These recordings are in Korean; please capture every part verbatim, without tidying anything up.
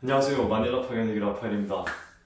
안녕하세요. 마닐라 파견이기 라파엘입니다.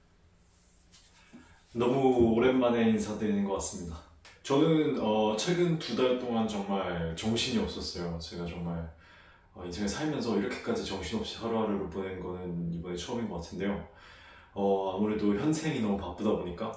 너무 오랜만에 인사드리는 것 같습니다. 저는 어, 최근 두 달 동안 정말 정신이 없었어요. 제가 정말 어, 인생을 살면서 이렇게까지 정신없이 하루하루를 보낸 거는 이번에 처음인 것 같은데요. 어, 아무래도 현생이 너무 바쁘다 보니까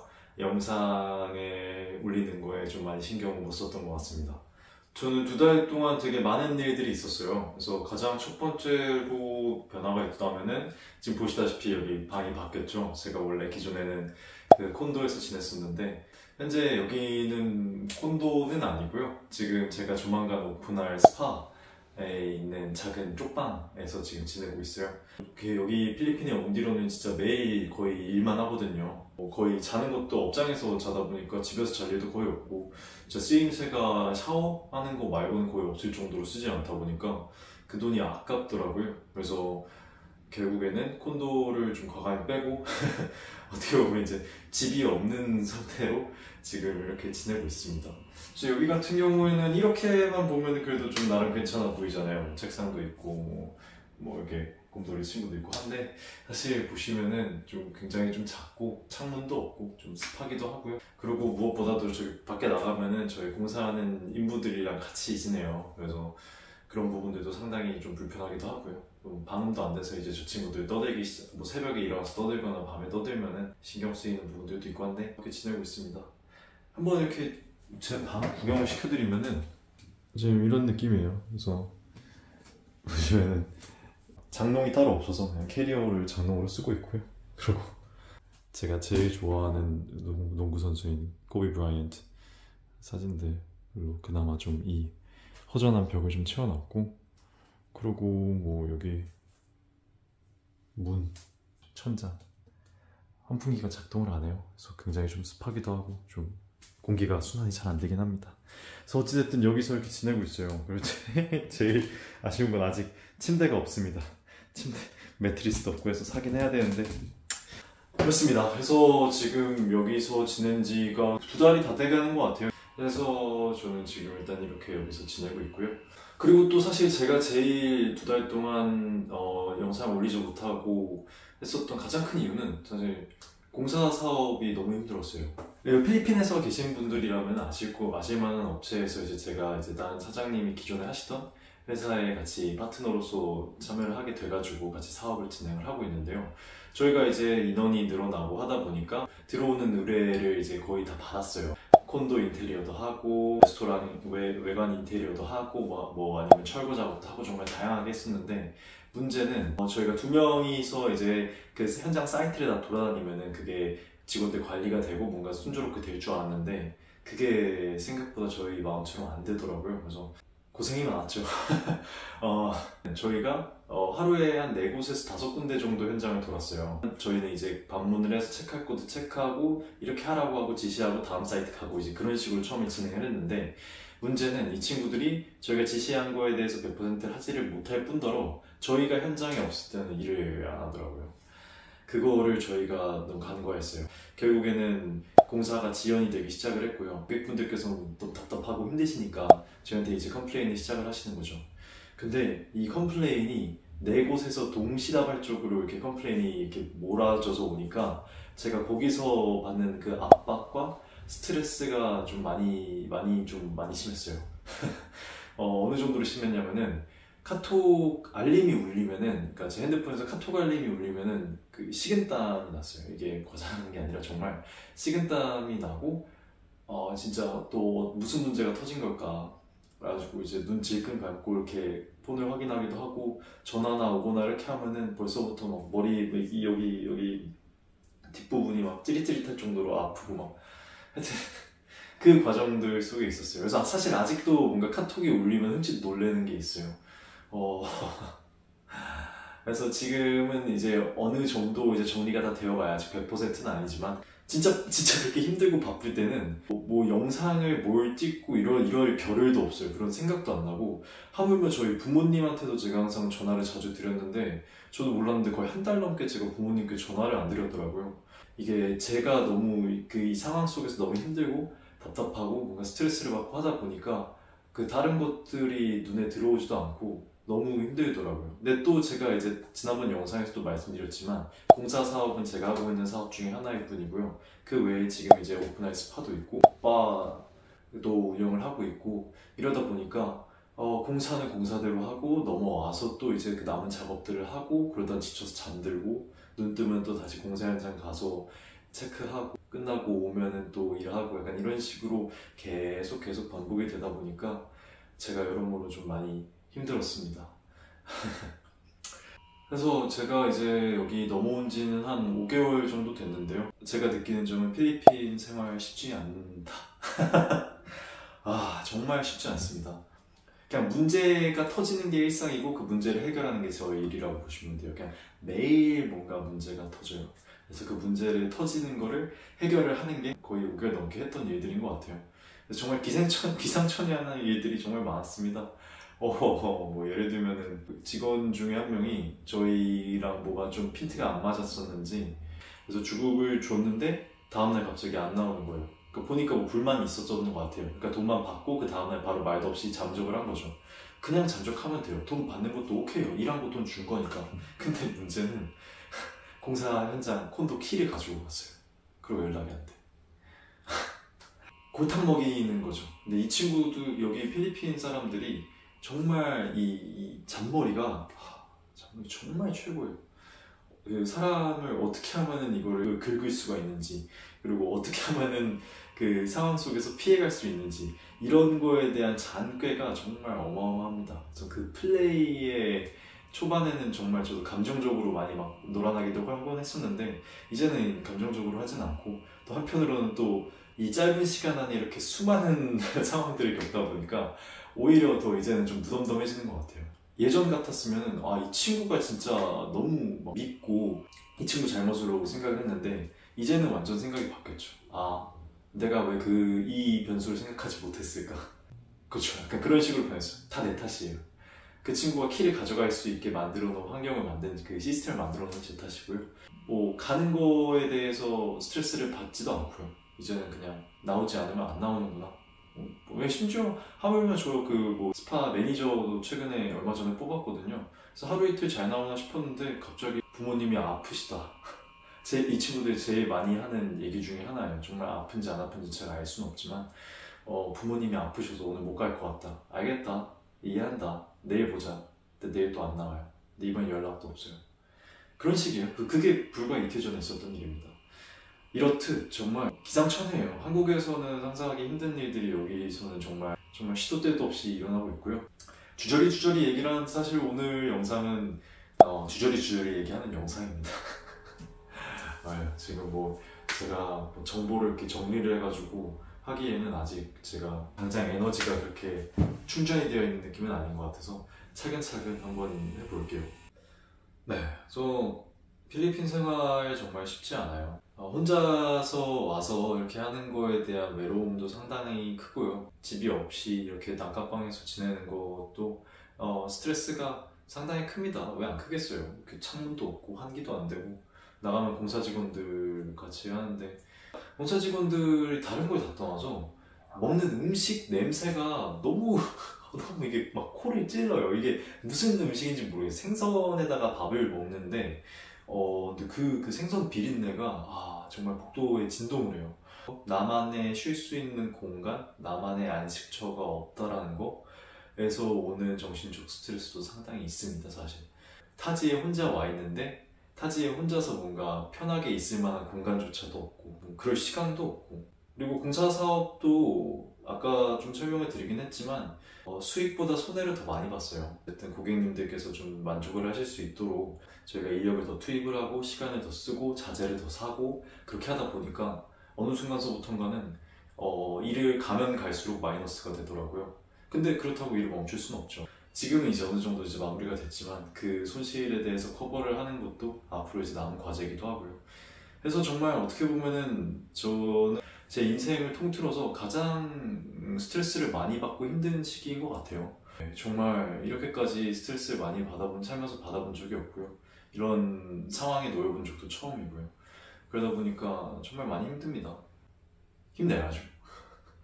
영상에 올리는 거에 좀 많이 신경을 못 썼던 것 같습니다. 저는 두 달 동안 되게 많은 일들이 있었어요. 그래서 가장 첫 번째로 변화가 있다면은 지금 보시다시피 여기 방이 바뀌었죠. 제가 원래 기존에는 그 콘도에서 지냈었는데 현재 여기는 콘도는 아니고요. 지금 제가 조만간 오픈할 스파에 있는 작은 쪽방에서 지금 지내고 있어요. 여기 필리핀에 온 뒤로는 진짜 매일 거의 일만 하거든요. 거의 자는 것도 업장에서 자다 보니까 집에서 잘 일도 거의 없고 진짜 쓰임새가 샤워하는 거 말고는 거의 없을 정도로 쓰지 않다 보니까 그 돈이 아깝더라고요. 그래서 결국에는 콘도를 좀 과감히 빼고 어떻게 보면 이제 집이 없는 상태로 지금 이렇게 지내고 있습니다. 그래서 여기 같은 경우에는 이렇게만 보면 그래도 좀 나름 괜찮아 보이잖아요. 책상도 있고 뭐, 뭐 이렇게 곰돌이 친구도 있고 한데 사실 보시면은 좀 굉장히 좀 작고 창문도 없고 좀 습하기도 하고요. 그리고 무엇보다도 저기 밖에 나가면은 저희 공사하는 인부들이랑 같이 지내요. 그래서 그런 부분들도 상당히 좀 불편하기도 하고요. 방음도 안 돼서 이제 저 친구들 떠들기 시작, 뭐 새벽에 일어나서 떠들거나 밤에 떠들면은 신경 쓰이는 부분들도 있고 한데 이렇게 지내고 있습니다. 한번 이렇게 제 방 구경을 시켜드리면은 지금 이런 느낌이에요. 그래서 보시면은 장롱이 따로 없어서 그냥 캐리어를 장롱으로 쓰고 있고요. 그리고 제가 제일 좋아하는 농구 선수인 코비 브라이언트 사진들로 그나마 좀 이 허전한 벽을 좀 채워놨고, 그리고 뭐 여기 문, 천장, 환풍기가 작동을 안 해요. 그래서 굉장히 좀 습하기도 하고 좀 공기가 순환이 잘 안 되긴 합니다. 그래서 어찌됐든 여기서 이렇게 지내고 있어요. 그리고 제일 아쉬운 건 아직 침대가 없습니다. 침대, 매트리스도 없고 해서 사긴 해야 되는데 그렇습니다. 그래서 지금 여기서 지낸 지가 두 달이 다 돼가는 것 같아요. 그래서 저는 지금 일단 이렇게 여기서 지내고 있고요. 그리고 또 사실 제가 제일 두 달 동안 어, 영상 올리지 못하고 했었던 가장 큰 이유는 사실 공사 사업이 너무 힘들었어요. 필리핀에서 계신 분들이라면 아실 거 아실 만한 업체에서 이제 제가 이제 다른 사장님이 기존에 하시던 회사에 같이 파트너로서 참여를 하게 돼가지고 같이 사업을 진행을 하고 있는데요. 저희가 이제 인원이 늘어나고 하다 보니까 들어오는 의뢰를 이제 거의 다 받았어요. 콘도 인테리어도 하고 레스토랑 외, 외관 인테리어도 하고 뭐, 뭐 아니면 철거 작업도 하고 정말 다양하게 했었는데 문제는 어, 저희가 두 명이서 이제 그 현장 사이트를 다 돌아다니면은 그게 직원들 관리가 되고 뭔가 순조롭게 될 줄 알았는데 그게 생각보다 저희 마음처럼 안 되더라고요. 그래서 고생이 많았죠. 어, 저희가 어, 하루에 한 네 곳에서 다섯 군데 정도 현장을 돌았어요. 저희는 이제 방문을 해서 체크할 것도 체크하고 이렇게 하라고 하고 지시하고 다음 사이트 가고 이제 그런 식으로 처음에 진행을 했는데 문제는 이 친구들이 저희가 지시한 거에 대해서 백 퍼센트 하지를 못할 뿐더러 저희가 현장에 없을 때는 일을 안 하더라고요. 그거를 저희가 너무 간과했어요. 결국에는 공사가 지연이 되기 시작을 했고요. 고객분들께서는 또 답답하고 힘드시니까 저희한테 이제 컴플레인을 시작을 하시는 거죠. 근데 이 컴플레인이 네 곳에서 동시다발적으로 이렇게 컴플레인이 이렇게 몰아져서 오니까 제가 거기서 받는 그 압박과 스트레스가 좀 많이 많이 좀 많이 심했어요. 어, 어느 정도로 심했냐면은 카톡 알림이 울리면은, 그러니까 제 핸드폰에서 카톡 알림이 울리면은 그 식은땀이 났어요. 이게 거짓말하는 게 아니라 정말 식은땀이 나고 어 진짜 또 무슨 문제가 터진 걸까 그래가지고 이제 눈 질끈 감고 이렇게 폰을 확인하기도 하고 전화나 오거나 이렇게 하면은 벌써부터 막 머리 여기 여기 여기 뒷부분이 막 찌릿찌릿할 정도로 아프고 막 하여튼 그 과정들 속에 있었어요. 그래서 사실 아직도 뭔가 카톡이 울리면 흠칫 놀라는 게 있어요. 어... 그래서 지금은 이제 어느 정도 이제 정리가 다 되어가야 아직 백 퍼센트는 아니지만 진짜 진짜 그렇게 힘들고 바쁠 때는 뭐, 뭐 영상을 뭘 찍고 이럴, 이럴 겨를도 없어요. 그런 생각도 안 나고 하물며 저희 부모님한테도 제가 항상 전화를 자주 드렸는데 저도 몰랐는데 거의 한 달 넘게 제가 부모님께 전화를 안 드렸더라고요. 이게 제가 너무 그 이 상황 속에서 너무 힘들고 답답하고 뭔가 스트레스를 받고 하다 보니까 그 다른 것들이 눈에 들어오지도 않고 너무 힘들더라고요. 근데 또 제가 이제 지난번 영상에서도 말씀드렸지만 공사 사업은 제가 하고 있는 사업 중에 하나일 뿐이고요. 그 외에 지금 이제 오픈할 스파도 있고 바도 운영을 하고 있고 이러다 보니까 어, 공사는 공사대로 하고 넘어와서 또 이제 그 남은 작업들을 하고 그러다 지쳐서 잠들고 눈 뜨면 또 다시 공사 현장 가서 체크하고 끝나고 오면은 또 일하고 약간 이런 식으로 계속 계속 반복이 되다 보니까 제가 여러모로 좀 많이 힘들었습니다. 그래서 제가 이제 여기 넘어온 지는 한 오 개월 정도 됐는데요. 제가 느끼는 점은 필리핀 생활 쉽지 않다. 아, 정말 쉽지 않습니다. 그냥 문제가 터지는 게 일상이고 그 문제를 해결하는 게 저의 일이라고 보시면 돼요. 그냥 매일 뭔가 문제가 터져요. 그래서 그 문제를 터지는 거를 해결을 하는 게 거의 오 개월 넘게 했던 일들인 것 같아요. 그래서 정말 기생천, 기상천외한 일들이 정말 많았습니다. 어, 뭐 예를 들면은 직원 중에 한 명이 저희랑 뭐가 좀 핀트가 안 맞았었는지 그래서 주급을 줬는데 다음날 갑자기 안 나오는 거예요. 그러니까 보니까 뭐 불만이 있었던 것 같아요. 그러니까 돈만 받고 그 다음날 바로 말도 없이 잠적을 한 거죠. 그냥 잠적하면 돼요. 돈 받는 것도 오케이요. 일한 거 돈 준 거니까. 근데 문제는 공사 현장 콘도 키를 가지고 갔어요. 그리고 연락이 안 돼. 골탕 먹이는 거죠. 근데 이 친구도 여기 필리핀 사람들이 정말 이, 이 잔머리가 하, 잔머리 정말 최고예요. 그 사람을 어떻게 하면은 이거를 긁을 수가 있는지 그리고 어떻게 하면은 그 상황 속에서 피해갈 수 있는지 이런 거에 대한 잔꾀가 정말 어마어마합니다. 그래서 그 플레이의 초반에는 정말 저도 감정적으로 많이 막 놀아나기도 한번 했었는데 이제는 감정적으로 하진 않고 또 한편으로는 또 이 짧은 시간 안에 이렇게 수많은 상황들을 겪다 보니까 오히려 더 이제는 좀 무덤덤해지는 것 같아요. 예전 같았으면 아, 이 친구가 진짜 너무 믿고 이 친구 잘못으로 생각을 했는데 이제는 완전 생각이 바뀌었죠. 아, 내가 왜 그 이 변수를 생각하지 못했을까? 그렇죠. 약간 그런 식으로 변했어요. 다 내 탓이에요. 그 친구가 키를 가져갈 수 있게 만들어 놓은 환경을 만든 그 시스템을 만들어 놓은 제 탓이고요. 뭐 가는 거에 대해서 스트레스를 받지도 않고요. 이제는 그냥 나오지 않으면 안 나오는구나. 왜 심지어 하물며 저 그 뭐 스파 매니저도 최근에 얼마 전에 뽑았거든요. 그래서 하루 이틀 잘 나오나 싶었는데 갑자기 부모님이 아프시다. 제, 이 친구들이 제일 많이 하는 얘기 중에 하나예요. 정말 아픈지 안 아픈지 제가 알 수는 없지만 어, 부모님이 아프셔서 오늘 못 갈 것 같다. 알겠다. 이해한다. 내일 보자. 근데 내일 또 안 나와요. 근데 이번 연락도 없어요. 그런 식이에요. 그게 불과 이틀 전에 있었던 일입니다. 이렇듯 정말 기상천외해요. 한국에서는 상상하기 힘든 일들이 여기서는 정말 정말 시도 때도 없이 일어나고 있고요. 주저리 주저리 얘기를 하는 사실 오늘 영상은 어, 주저리 주저리 얘기하는 영상입니다. 아유, 지금 뭐 제가 뭐 정보를 이렇게 정리를 해가지고 하기에는 아직 제가 당장 에너지가 그렇게 충전이 되어 있는 느낌은 아닌 것 같아서 차근차근 한번 해볼게요. 네, 저 필리핀 생활 정말 쉽지 않아요. 어, 혼자서 와서 이렇게 하는 거에 대한 외로움도 상당히 크고요. 집이 없이 이렇게 난카방에서 지내는 것도 어, 스트레스가 상당히 큽니다. 왜 안 크겠어요? 이렇게 창문도 없고 환기도 안 되고 나가면 공사 직원들 같이 하는데 공사 직원들이 다른 걸 다 떠나서 먹는 음식 냄새가 너무 너무 이게 막 코를 찔러요. 이게 무슨 음식인지 모르겠어요. 생선에다가 밥을 먹는데 어, 근데 그, 그 생선 비린내가 아, 정말 복도에 진동을 해요. 나만의 쉴 수 있는 공간, 나만의 안식처가 없다라는 거에서 오는 정신적 스트레스도 상당히 있습니다, 사실. 타지에 혼자 와 있는데 타지에 혼자서 뭔가 편하게 있을 만한 공간조차도 없고 뭐 그럴 시간도 없고 그리고 공사 사업도 아까 좀 설명을 드리긴 했지만 어, 수익보다 손해를 더 많이 봤어요. 어쨌든 고객님들께서 좀 만족을 하실 수 있도록 저희가 인력을 더 투입을 하고 시간을 더 쓰고 자재를 더 사고 그렇게 하다 보니까 어느 순간서부턴가는 어, 일을 가면 갈수록 마이너스가 되더라고요. 근데 그렇다고 일을 멈출 수는 없죠. 지금은 이제 어느 정도 이제 마무리가 됐지만 그 손실에 대해서 커버를 하는 것도 앞으로 이제 남은 과제이기도 하고요. 그래서 정말 어떻게 보면은 저는 제 인생을 통틀어서 가장 스트레스를 많이 받고 힘든 시기인 것 같아요. 정말 이렇게까지 스트레스를 많이 받아본 살면서 받아본 적이 없고요. 이런 상황에 놓여본 적도 처음이고요. 그러다 보니까 정말 많이 힘듭니다. 힘내야죠.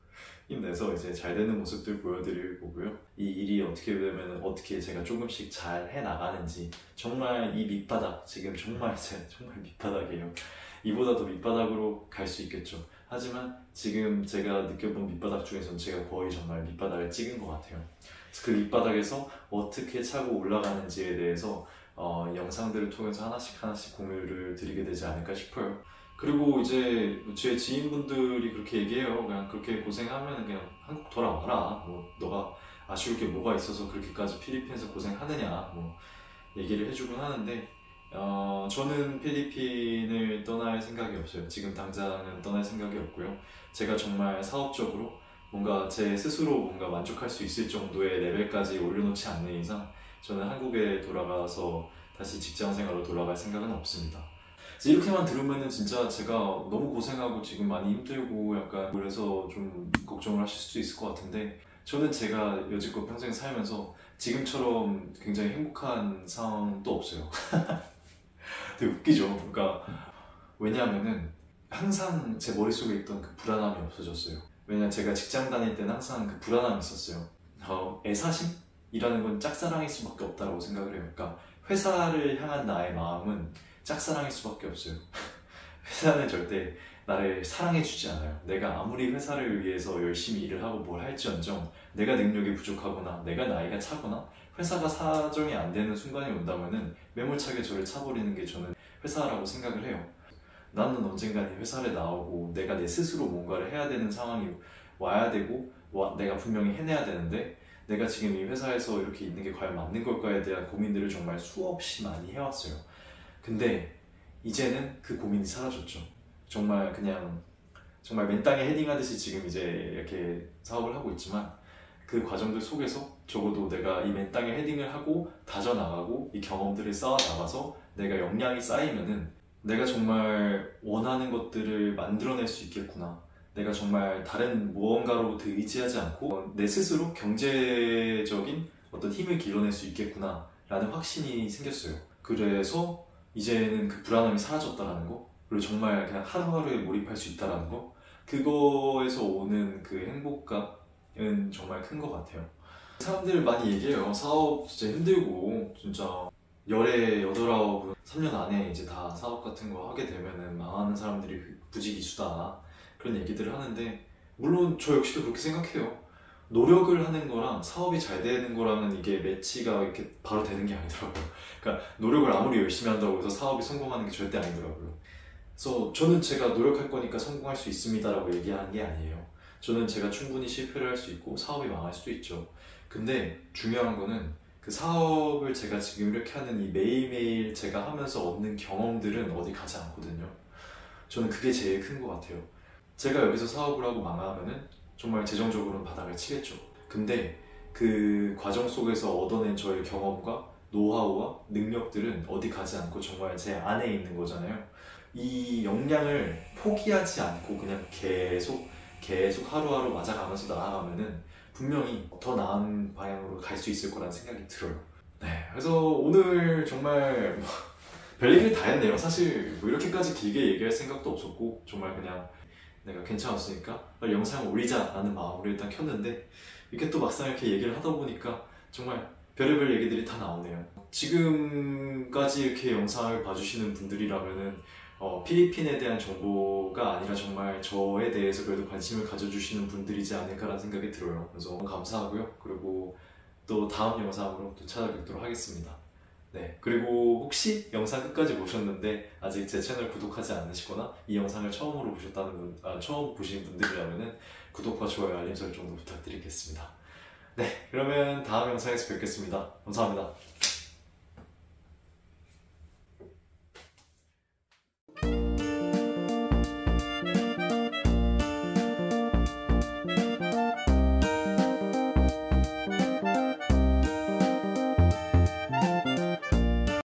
힘내서 이제 잘 되는 모습들 보여드릴 거고요. 이 일이 어떻게 되면 어떻게 제가 조금씩 잘 해나가는지, 정말 이 밑바닥, 지금 정말 제 정말 밑바닥이에요. 이보다 더 밑바닥으로 갈 수 있겠죠. 하지만 지금 제가 느껴본 밑바닥 중에서는 제가 거의 정말 밑바닥을 찍은 것 같아요. 그 밑바닥에서 어떻게 차고 올라가는지에 대해서 어, 영상들을 통해서 하나씩 하나씩 공유를 드리게 되지 않을까 싶어요. 그리고 이제 제 지인분들이 그렇게 얘기해요. 그냥 그렇게 고생하면 그냥 한국 돌아와라. 뭐 너가 아쉬울 게 뭐가 있어서 그렇게까지 필리핀에서 고생하느냐 뭐 얘기를 해주곤 하는데, 어, 저는 필리핀을 떠날 생각이 없어요. 지금 당장은 떠날 생각이 없고요. 제가 정말 사업적으로 뭔가 제 스스로 뭔가 만족할 수 있을 정도의 레벨까지 올려놓지 않는 이상 저는 한국에 돌아가서 다시 직장생활로 돌아갈 생각은 없습니다. 이렇게만 들으면은 진짜 제가 너무 고생하고 지금 많이 힘들고 약간 그래서 좀 걱정을 하실 수도 있을 것 같은데, 저는 제가 여지껏 평생 살면서 지금처럼 굉장히 행복한 상황도 없어요. 되게 웃기죠. 그러니까 왜냐하면은 항상 제 머릿속에 있던 그 불안함이 없어졌어요. 왜냐면 제가 직장 다닐 때는 항상 그 불안함이 있었어요. 어, 애사심이라는 건 짝사랑일 수밖에 없다고 생각을 해요. 그러니까 회사를 향한 나의 마음은 짝사랑일 수밖에 없어요. 회사는 절대 나를 사랑해주지 않아요. 내가 아무리 회사를 위해서 열심히 일을 하고 뭘 할지언정 내가 능력이 부족하거나 내가 나이가 차거나 회사가 사정이 안 되는 순간이 온다면은 매몰차게 저를 차버리는 게 저는 회사라고 생각을 해요. 나는 언젠간 이 회사를 나오고 내가 내 스스로 뭔가를 해야 되는 상황이 와야 되고 와, 내가 분명히 해내야 되는데 내가 지금 이 회사에서 이렇게 있는 게 과연 맞는 걸까에 대한 고민들을 정말 수없이 많이 해왔어요. 근데 이제는 그 고민이 사라졌죠. 정말 그냥 정말 맨 땅에 헤딩하듯이 지금 이제 이렇게 사업을 하고 있지만 그 과정들 속에서 적어도 내가 이 맨 땅에 헤딩을 하고 다져나가고 이 경험들을 쌓아나가서 내가 역량이 쌓이면은 내가 정말 원하는 것들을 만들어낼 수 있겠구나. 내가 정말 다른 무언가로부터 의지하지 않고 내 스스로 경제적인 어떤 힘을 길러낼 수 있겠구나 라는 확신이 생겼어요. 그래서 이제는 그 불안함이 사라졌다는 거, 그리고 정말 그냥 하루하루에 몰입할 수 있다는 거, 그거에서 오는 그 행복감은 정말 큰 것 같아요. 사람들 많이 얘기해요. 사업 진짜 힘들고 진짜 열에 여덟 아홉 삼 년 안에 이제 다 사업 같은 거 하게 되면은 망하는 사람들이 부지기수다 그런 얘기들을 하는데, 물론 저 역시도 그렇게 생각해요. 노력을 하는 거랑 사업이 잘 되는 거랑은 이게 매치가 이렇게 바로 되는 게 아니더라고요. 그러니까 노력을 아무리 열심히 한다고 해서 사업이 성공하는 게 절대 아니더라고요. 그래서 저는 제가 노력할 거니까 성공할 수 있습니다 라고 얘기하는 게 아니에요. 저는 제가 충분히 실패를 할 수 있고 사업이 망할 수도 있죠. 근데 중요한 거는 그 사업을 제가 지금 이렇게 하는 이 매일매일 제가 하면서 얻는 경험들은 어디 가지 않거든요. 저는 그게 제일 큰 것 같아요. 제가 여기서 사업을 하고 망하면은 정말 재정적으로는 바닥을 치겠죠. 근데 그 과정 속에서 얻어낸 저의 경험과 노하우와 능력들은 어디 가지 않고 정말 제 안에 있는 거잖아요. 이 역량을 포기하지 않고 그냥 계속 계속 하루하루 맞아가면서 나아가면은 분명히 더 나은 방향으로 갈 수 있을 거라는 생각이 들어요. 네, 그래서 오늘 정말 뭐 별 얘기를 다 했네요. 사실 뭐 이렇게까지 길게 얘기할 생각도 없었고 정말 그냥 내가 괜찮았으니까 빨리 영상을 올리자 라는 마음으로 일단 켰는데, 이렇게 또 막상 이렇게 얘기를 하다 보니까 정말 별의별 얘기들이 다 나오네요. 지금까지 이렇게 영상을 봐주시는 분들이라면은 어, 필리핀에 대한 정보가 아니라 정말 저에 대해서 그래도 관심을 가져주시는 분들이지 않을까라는 생각이 들어요. 그래서 너무 감사하고요. 그리고 또 다음 영상으로 또 찾아뵙도록 하겠습니다. 네, 그리고 혹시 영상 끝까지 보셨는데 아직 제 채널 구독하지 않으시거나 이 영상을 처음으로 보셨다는 분, 아, 처음 보신 분들이라면은 구독과 좋아요, 알림 설정도 부탁드리겠습니다. 네, 그러면 다음 영상에서 뵙겠습니다. 감사합니다.